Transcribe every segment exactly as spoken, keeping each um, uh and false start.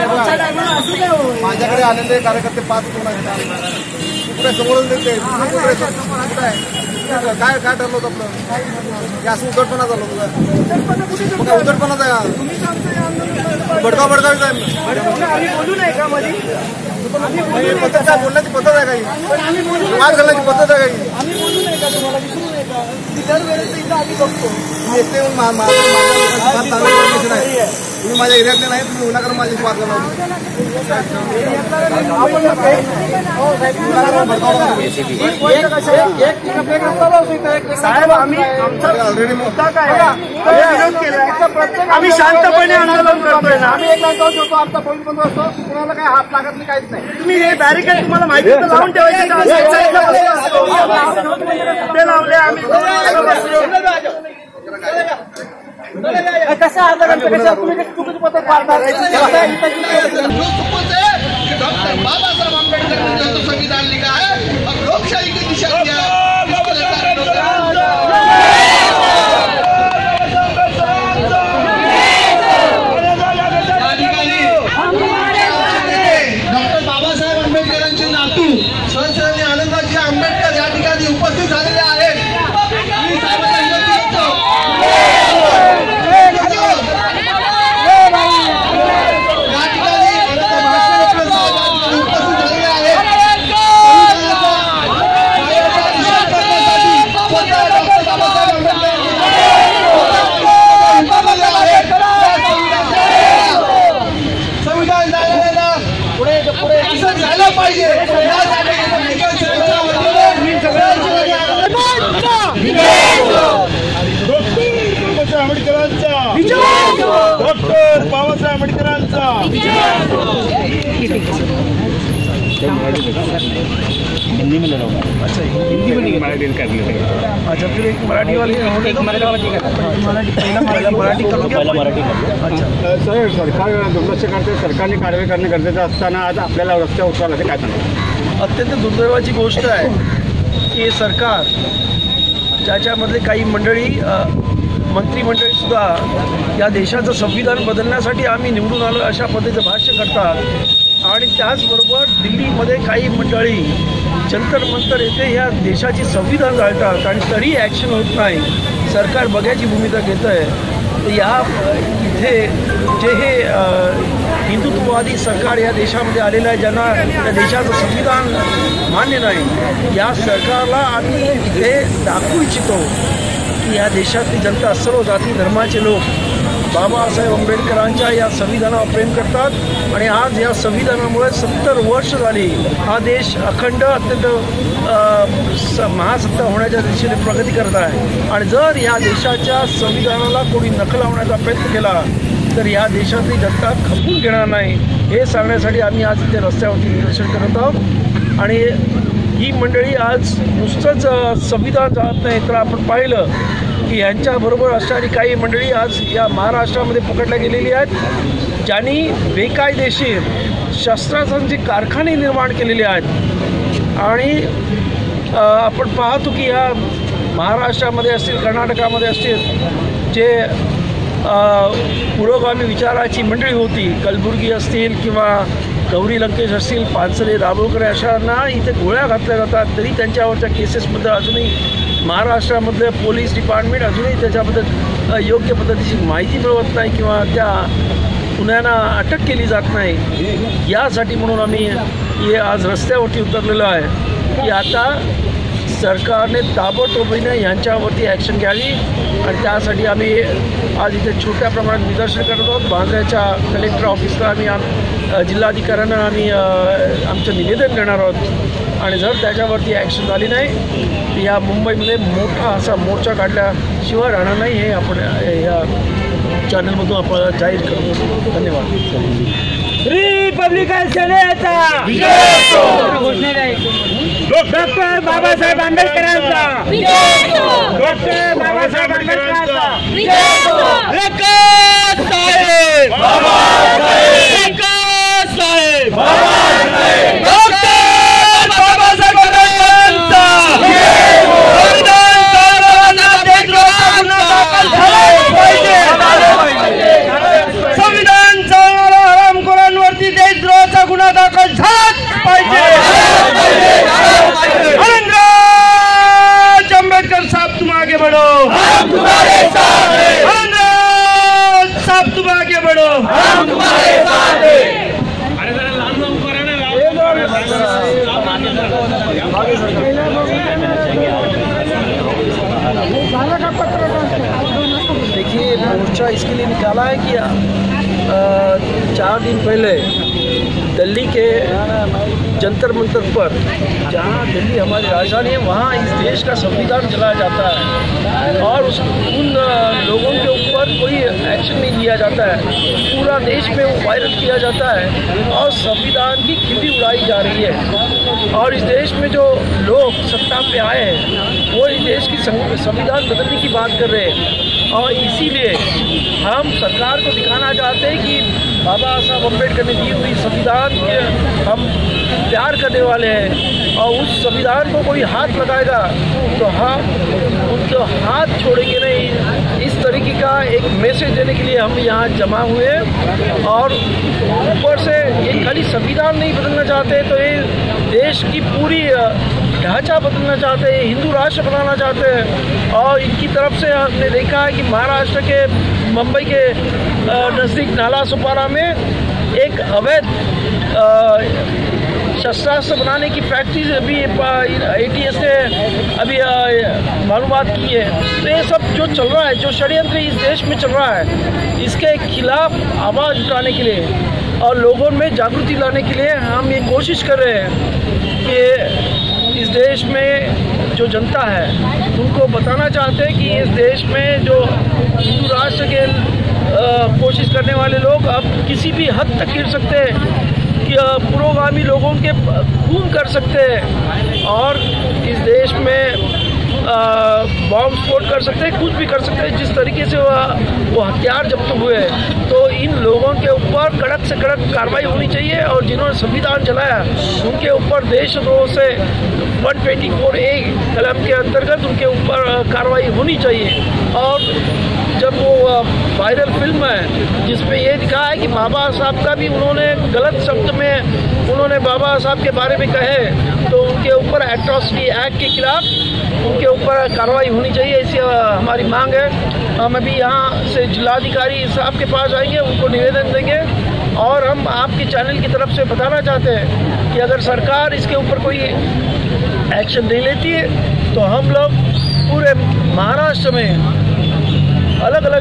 माझ्याकडे आलेले कार्यकर्ते पाच कोण आहेत कुठे समोरच देते काय काय ठरलं होतं आपलं असं उद्धटपणा झालं होतं उद्धटपणा बडगाव बडगाव आम्ही बोलू नाही का मध्ये पद्धत आहे बोलण्याची पद्धत आहे काही वाद घालण्याची पद्धत आहे काही आम्ही बोलू नाही का तुम्हाला विसरू नये का दरवेळेस इथं आम्ही बघतो येते नाही तुम्ही माझ्या एरियातले नाही तुम्ही विनाकारण माझी वाद साहेब आम्ही ऑलरेडी मुद्दा काय विरोध केला आम्ही शांतपणे आंदोलन करतोय ना आम्ही एक लाख होतो आमचा पोलीस बंद असतो कुणाला काय हात लागत नाही काहीच नाही तुम्ही हे बॅरिकेड तुम्हाला माहिती तर लावून ठेवायचे ते लावले आम्ही कसा आंदोलन तुम्ही चुकीचं पत्र पाळणार डॉक्टर बाबा साहब अम्बेडकर ने जो संविधान लिखा है और लोकशाही की दिशा दिया डॉक्टर बाबासाहेब आंबेडकरांचे नातू सहस्रनी आनंदाजी आंबेडकर या ठिकाणी उपस्थित झालेले आहेत डॉक्टर बाबासाहेब आंबेडकरांचा हिंदी में ले लो। अच्छा हिंदी में मराठी कर लेते अच्छा फिर एक मराठी वाली एक मराठी पहिला मराठी पहिला मराठी अच्छा सर सरकार दुर्लक्ष करते सरकारने कारवाई करणे गरजेचं असताना आज आपल्याला रस्त्यावर उतरायला काय सांगणार अत्यंत दुर्दैवाची गोष्ट आहे की हे सरकार ज्याच्यामधले काही मंडळी मंत्रिमंडळीसुद्धा या देशाचं संविधान बदलण्यासाठी आम्ही निवडून आलो अशा पद्धतीचं भाष्य करतात आणि त्याचबरोबर दिल्लीमध्ये काही मंडळी जंतर मंतर येथे या देशाची संविधान जाळतात आणि तरी ॲक्शन होत नाही सरकार बघायची भूमिका घेतं आहे तर या इथे जे हे हिंदुत्ववादी सरकार या देशामध्ये आलेलं आहे ज्यांना या देशाचं संविधान मान्य नाही या सरकारला आम्ही इथे दाखवू इच्छितो की या देशातली जनता सर्व जाती धर्माचे लोक बाबासाहेब आंबेडकरांच्या या संविधानावर प्रेम करतात आणि आज या संविधानामुळे सत्तर वर्ष झाली हा देश अखंड अत्यंत महासत्ता होण्याच्या दिशेने प्रगती करत आहे आणि जर या देशाच्या संविधानाला कोणी नकल लावण्याचा प्रयत्न केला तर या देशातली जनता खपवून घेणार नाही हे सांगण्यासाठी आम्ही आज इथे रस्त्यावरती निदर्शन करत आहोत आणि ही मंडळी आज नुसतंच संविधान जात नाही तर आपण पाहिलं की यांच्याबरोबर असणारी काही मंडळी आज या महाराष्ट्रामध्ये पकडल्या गेलेली आहेत ज्यांनी बेकायदेशीर शस्त्रास्त्रांचे कारखाने निर्माण केलेले आहेत आणि आपण पाहतो की या महाराष्ट्रामध्ये असतील कर्नाटकामध्ये असतील जे पुरोगामी विचाराची मंडळी होती कलबुर्गी असतील किंवा गौरी लंकेश असतील पानसरे दाभोळकर अशांना इथे गोळ्या घातल्या जातात तरी त्यांच्यावरच्या केसेसबद्दल अजूनही महाराष्ट्रामधलं पोलीस डिपार्टमेंट अजूनही त्याच्याबद्दल योग्य पद्धतीची माहिती मिळवत नाही किंवा त्या गुन्ह्यांना अटक केली जात नाही यासाठी म्हणून आम्ही हे आज रस्त्यावरती उतरलेलो आहे की आता सरकारने ताबडतोबीने यांच्यावरती ॲक्शन घ्यावी आणि त्यासाठी आम्ही आज इथे छोट्या प्रमाणात निदर्शन करत आहोत बांद्र्याच्या कलेक्टर ऑफिसला आम्ही आम जिल्हाधिकाऱ्यांना आम्ही आमचं निवेदन देणार आहोत आणि जर त्याच्यावरती ॲक्शन झाली नाही तर या मुंबईमध्ये मोठा असा मोर्चा काढल्याशिवाय राहणार नाही हे आपण या चॅनलमधून आपण जाहीर करतो धन्यवाद रिपब्लिकन सेनेचा डॉक्टर बाबासाहेब आंबेडकरांचा डॉक्टर बाबासाहेब आंबेडकरांचा विकास साहेब विकास साहेब डॉक्टर बाबासाहेब आंबेडकरांचा संविधान हरामखोरांवरती दाखल झालाच पाहिजे. अंबेडकर साहब तुम आगे बढ़ो, हम तुम्हारे साथ हैं. साहब तुम आगे बढ़ो, हम तुम्हारे साथ हैं. अरे जरा लांब लांब करा ना, देखिए मोर्चा इसके लिए निकाला है कि आ, चार दिन पहले दिल्ली के जंतर मंतर पर, जहाँ दिल्ली हमारी राजधानी है, वहाँ इस देश का संविधान जलाया जाता है और उस उन लोगों के ऊपर कोई एक्शन नहीं लिया जाता है. पूरा देश में वो वायरल किया जाता है और संविधान की खिल्ली उड़ाई जा रही है. और इस देश में जो लोग सत्ता पे आए हैं वो इस देश की संविधान बदलने की बात कर रहे हैं. और इसीलिए हम सरकार को दिखाना चाहते हैं कि बाबा साहब अम्बेडकर ने दी हुई संविधान के हम प्यार करने वाले हैं और उस संविधान को कोई हाथ लगाएगा तो हम उनको हाथ छोड़ेंगे नहीं. इस तरीके का एक मैसेज देने के लिए हम यहाँ जमा हुए. और ऊपर से ये खाली संविधान नहीं बदलना चाहते, तो ये देश की पूरी ढांचा बदलना चाहते हैं, हिंदू राष्ट्र बनाना चाहते हैं. और इनकी तरफ से हमने देखा है कि महाराष्ट्र के मुंबई के नज़दीक नाला सुपारा में एक अवैध शस्त्रास्त्र बनाने की फैक्ट्री अभी एटीएस ने अभी मालूमात की है. तो ये सब जो चल रहा है, जो षड्यंत्र इस देश में चल रहा है, इसके खिलाफ आवाज़ उठाने के लिए और लोगों में जागृति लाने के लिए हम ये कोशिश कर रहे हैं कि इस देश में जो जनता है उनको बताना चाहते हैं कि इस देश में जो हिंदू राष्ट्र के कोशिश करने वाले लोग अब किसी भी हद तक गिर सकते हैं, कि पुरोगामी लोगों के खून कर सकते हैं और इस देश में बॉम्ब स्फोट कर सकते हैं, कुछ भी कर सकते हैं. जिस तरीके से वो हथियार जब्त हुए, तो इन लोगों के ऊपर कड़क से कड़क कार्रवाई होनी चाहिए. और जिन्होंने संविधान जलाया उनके ऊपर देशद्रोह से एक सौ चौबीस ए कलम के अंतर्गत उनके ऊपर कार्रवाई होनी चाहिए. और जब वो वायरल फिल्म है जिसमें ये दिखा है कि बाबा साहब का भी उन्होंने गलत शब्द में उन्होंने बाबा साहब के बारे में कहे, तो उनके ऊपर एट्रॉसिटी एक्ट के खिलाफ उनके ऊपर कार्रवाई होनी चाहिए. ऐसी हमारी मांग है. हम अभी यहाँ से जिलाधिकारी साहब के पास आएंगे, उनको निवेदन देंगे और हम आपके चैनल की तरफ से बताना चाहते हैं कि अगर सरकार इसके ऊपर कोई एक्शन नहीं लेती है तो हम लोग पूरे महाराष्ट्र में अलग अलग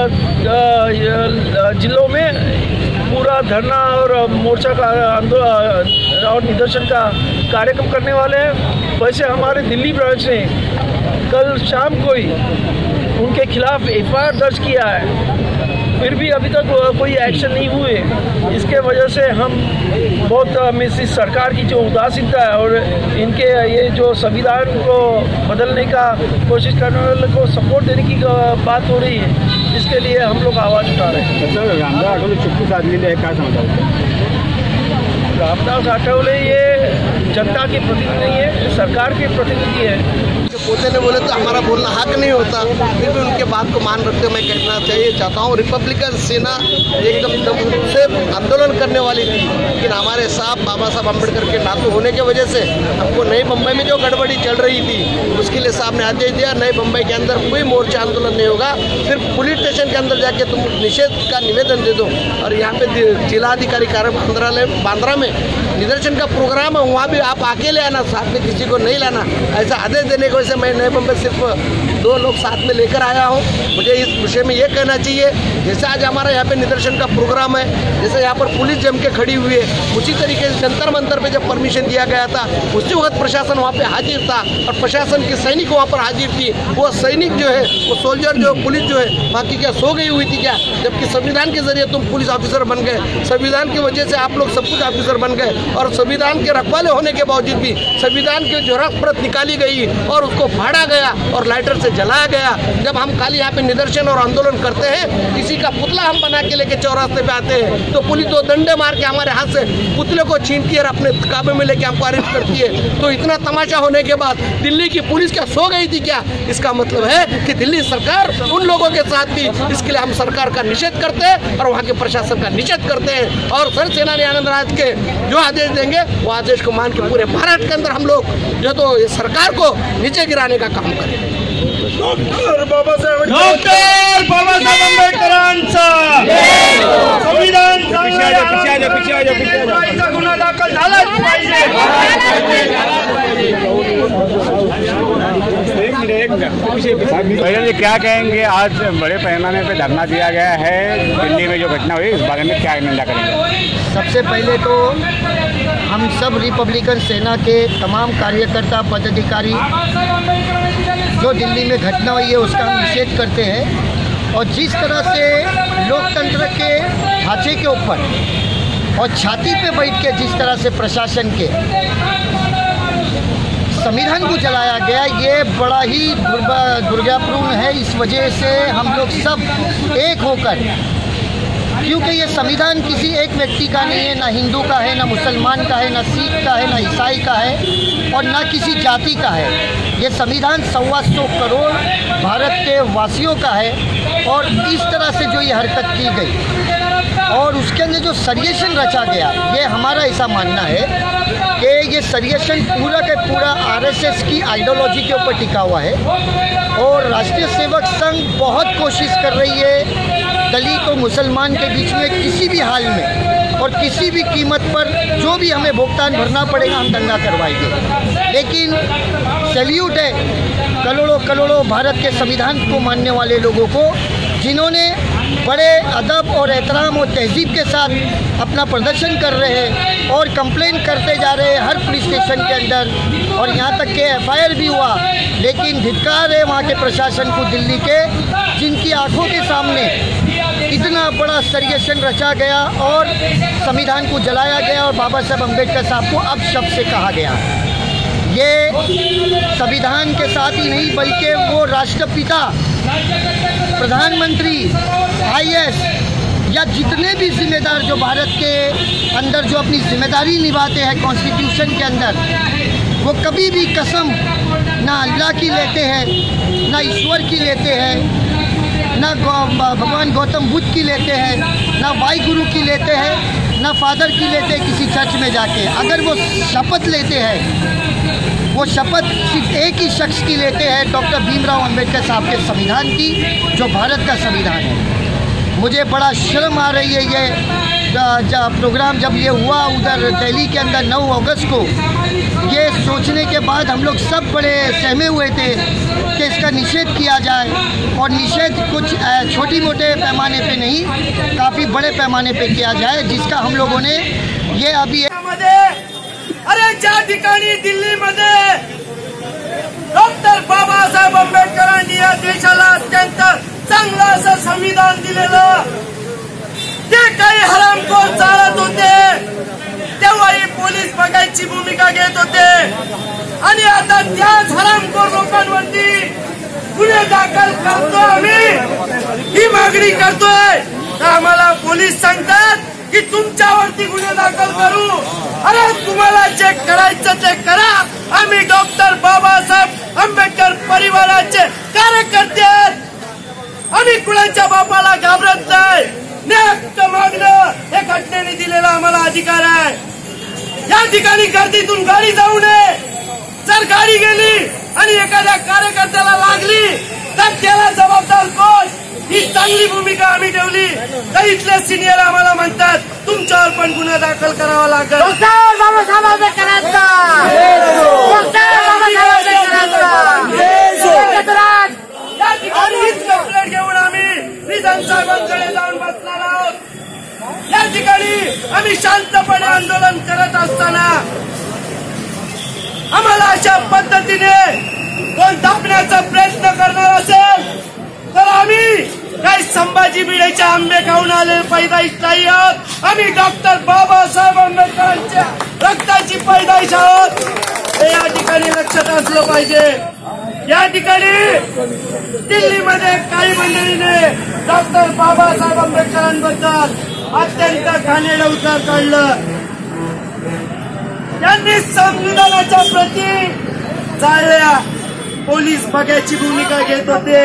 जिलों में पूरा धरना और मोर्चा का आंदोलन और निदर्शन का कार्यक्रम करने वाले हैं. वैसे हमारे दिल्ली ब्रांच ने कल शाम को ही उनके खिलाफ एफ आई आर दर्ज किया है, फिर भी अभी तक कोई एक्शन नहीं हुए. इसके वजह से हम बहुत मिस इस सरकार की जो उदासीनता है और इनके ये जो संविधान को बदलने का कोशिश करने वाले को सपोर्ट देने की बात हो रही है, इसके लिए हम लोग आवाज़ उठा रहे हैं. सर, रामदास आठवले चुप्पी साधलेली आहे, काय सांगता? रामदास आठवले ये जनता के प्रतिनिधि नहीं है, सरकार के प्रतिनिधि है. पोते ने बोले तो हमारा बोलना हक नहीं होता, फिर भी उनके बात को मान रखते मैं कहना चाहिए चाहता हूँ. रिपब्लिकन सेना एकदम दम से आंदोलन करने वाली थी, लेकिन हमारे साहब बाबा साहब अम्बेडकर के नातू होने की वजह से हमको नई मुंबई में जो गड़बड़ी चल रही थी उसके लिए साहब ने आदेश दिया नई मुंबई के अंदर कोई मोर्चा आंदोलन नहीं होगा, सिर्फ पुलिस स्टेशन के अंदर जाके तुम निषेध का निवेदन दे दो. और यहाँ पे जिलाधिकारी कार्य बांद्रा बांद्रा में निदर्शन का प्रोग्राम है, वहाँ भी आप अकेले आना, साथ में किसी को नहीं लाना, ऐसा आदेश देने की वजह से मैं नए मुंबई सिर्फ दो लोग साथ में लेकर आया हूँ. मुझे इस विषय में ये कहना चाहिए, जैसे आज हमारा यहाँ पे निदर्शन का प्रोग्राम है, जैसे यहाँ पर पुलिस जम के खड़ी हुई है, उसी तरीके से जंतर मंतर पे जब परमिशन दिया गया था उसी वक्त प्रशासन वहाँ पे हाजिर था और प्रशासन के सैनिक वहाँ पर हाजिर थी. वो सैनिक जो है, वो सोल्जर जो पुलिस जो है वहाँ की क्या सो गई हुई थी क्या? जबकि संविधान के जरिए तुम पुलिस ऑफिसर बन गए, संविधान की वजह से आप लोग सब कुछ ऑफिसर बन गए और संविधान के रखवाले होने के बावजूद भी संविधान की जो रख प्रत निकाली गई और को फाड़ा गया और लाइटर से जलाया गया। जब हम खाली यहाँ पे निदर्शन और आंदोलन करते हैं, किसी का पुतला हम बना के लेके चौरास्ते पे आते हैं तो पुलिस दो डंडे मार के हमारे हाथ से पुतले को छीनती है और अपने काबे में लेके हमको अरेस्ट करती है। तो इतना तमाशा होने के बाद दिल्ली की पुलिस क्या सो गई थी क्या? इसका मतलब है कि दिल्ली सरकार उन लोगों के साथ थी। इसके लिए हम सरकार का निषेध करते हैं और वहाँ के प्रशासन का निषेध करते हैं और सर सेनानी आनंद राज के जो आदेश देंगे वो आदेश को मान के पूरे महाराष्ट्र के अंदर हम लोग जो तो सरकार को नीचे गिराने का काम करें। डॉक्टर बाबासाहेब डॉक्टर बाबासाहेब आंबेडकरांचा संविधान गुन्हा दाखल झालाच पाहिजे। पहले क्या कहेंगे, आज बड़े पैमाने पे धरना दिया गया है दिल्ली में जो घटना हुई, इस बारे में क्या निंदा करेंगे? सबसे पहले तो हम सब रिपब्लिकन सेना के तमाम कार्यकर्ता पदाधिकारी जो दिल्ली में घटना हुई है उसका हम निषेध करते हैं। और जिस तरह से लोकतंत्र के ढांचे के ऊपर और छाती पे बैठ के जिस तरह से प्रशासन के संविधान को जलाया गया, ये बड़ा ही दुर्भाग्यपूर्ण है। इस वजह से हम लोग सब एक होकर, क्योंकि ये संविधान किसी एक व्यक्ति का नहीं है, ना हिंदू का है, ना मुसलमान का है, ना सिख का है, ना ईसाई का है और ना किसी जाति का है। ये संविधान सवा सौ करोड़ भारत के वासियों का है और इस तरह से जो ये हरकत की गई और उसके अंदर जो सरिएशन रचा गया, ये हमारा ऐसा मानना है कि ये सरिएशन पूरा का पूरा आरएसएस की आइडियोलॉजी के ऊपर टिका हुआ है। और राष्ट्रीय सेवक संघ बहुत कोशिश कर रही है दलित और मुसलमान के बीच में किसी भी हाल में और किसी भी कीमत पर जो भी हमें भुगतान भरना पड़ेगा हम दंगा करवाएंगे। लेकिन सैल्यूट है करोड़ों करोड़ों भारत के संविधान को मानने वाले लोगों को, जिन्होंने बड़े अदब और एहतराम और तहजीब के साथ अपना प्रदर्शन कर रहे हैं और कंप्लेंट करते जा रहे हैं हर पुलिस स्टेशन के अंदर और यहाँ तक के एफ आई आर भी हुआ। लेकिन धिक्कार है वहाँ के प्रशासन को, दिल्ली के, जिनकी आंखों के सामने इतना बड़ा सरिएशन रचा गया और संविधान को जलाया गया और बाबा साहब अम्बेडकर साहब को अब शब्द से कहा गया। ये संविधान के साथ ही नहीं बल्कि वो राष्ट्रपिता, प्रधानमंत्री, आई ए एस या जितने भी जिम्मेदार जो भारत के अंदर जो अपनी जिम्मेदारी निभाते हैं कॉन्स्टिट्यूशन के अंदर, वो कभी भी कसम ना अल्लाह की लेते हैं, ना ईश्वर की लेते हैं, ना भगवान गौतम बुद्ध की लेते हैं, ना वाहिगुरु की लेते हैं, ना फादर की लेते हैं किसी चर्च में जाके। अगर वो शपथ लेते हैं, वो शपथ सिर्फ एक ही शख्स की लेते हैं, डॉक्टर भीमराव अंबेडकर साहब के संविधान की, जो भारत का संविधान है। मुझे बड़ा शर्म आ रही है ये जब प्रोग्राम जब ये हुआ उधर दिल्ली के अंदर नौ अगस्त को, ये सोचने के बाद हम लोग सब बड़े सहमे हुए थे कि इसका निषेध किया जाए और निषेध कुछ छोटी मोटे पैमाने पे नहीं, काफ़ी बड़े पैमाने पे किया जाए, जिसका हम लोगों ने ये अभी अरे ज्या ठिकाणी दिल्लीमध्ये डॉक्टर बाबासाहेब आंबेडकरांनी या देशाला अत्यंत चांगलं असं संविधान दिलेलं, ते काही हरामखोर चालत होते तेव्हाही पोलीस बघायची भूमिका घेत होते आणि आता त्याच हरामखोर लोकांवरती गुन्हे दाखल करतो आम्ही, ही मागणी करतोय। आम्हाला पोलीस सांगतात की तुमच्यावरती गुन्हे दाखल करू। अरे तुम्हाला जे करायचं ते करा, आम्ही डॉक्टर बाबासाहेब आंबेडकर परिवाराचे कार्यकर्ते आहेत, आम्ही कुणाच्या बापाला घाबरत नाही। न्याय मागणं हे घटनेने दिलेला आम्हाला अधिकार आहे। या ठिकाणी गर्दीतून गाडी जाऊ नये, जर गाडी गेली आणि एखाद्या कार्यकर्त्याला लागली तर त्याला जबाबदार कोण, ही चांगली भूमिका आम्ही ठेवली तर इथले सिनियर आम्हाला म्हणतात तुमच्यावर पण गुन्हा दाखल करावा लागेल। डॉक्टर बाबासाहेब आंबेडकरांचा कंप्लेंट घेऊन आम्ही विधानसाहेबांकडे जाऊन बसणार आहोत। या ठिकाणी आम्ही शांतपणे आंदोलन करत असताना आम्हाला अशा पद्धतीने कोण दाबण्याचा प्रयत्न करणार असेल तर आम्ही काही संभाजी भिडेच्या आंबे खाऊन आले पैदाइश नाही आहोत, आम्ही डॉक्टर बाबासाहेब आंबेडकरांच्या रक्ताची पैदाइश आहोत, हे या ठिकाणी लक्षात असलं पाहिजे। या ठिकाणी दिल्लीमध्ये काही मंडळीने डॉक्टर बाबासाहेब आंबेडकरांबद्दल अत्यंत घाणेरडं उत्तर काढलं. त्यांनी संविधानाच्या प्रती जाळल्या. पोलीस बघ्याची भूमिका घेत होते.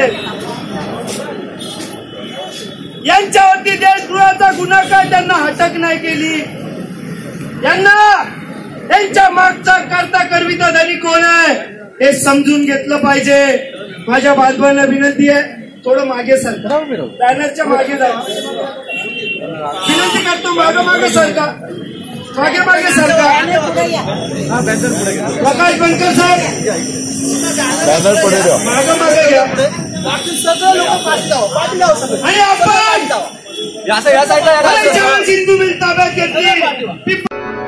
यांच्यावरती देशद्रोहाचा गुन्हा काय त्यांना अटक नाही केली. यांना त्यांच्या मागचा करता करविता धनी कोण आहे हे समजून घेतलं पाहिजे. माझ्या बांधवांना विनंती आहे, थोडं मागे सरका, बॅनरच्या मागे जा. विनंती करतो, मागे मागे सरका, मागे मागे सरका. प्रकाश बनकर साहेब मागे मागे घ्या. आणि आपण जवान सिंधू मिल ताब्यात घेतली.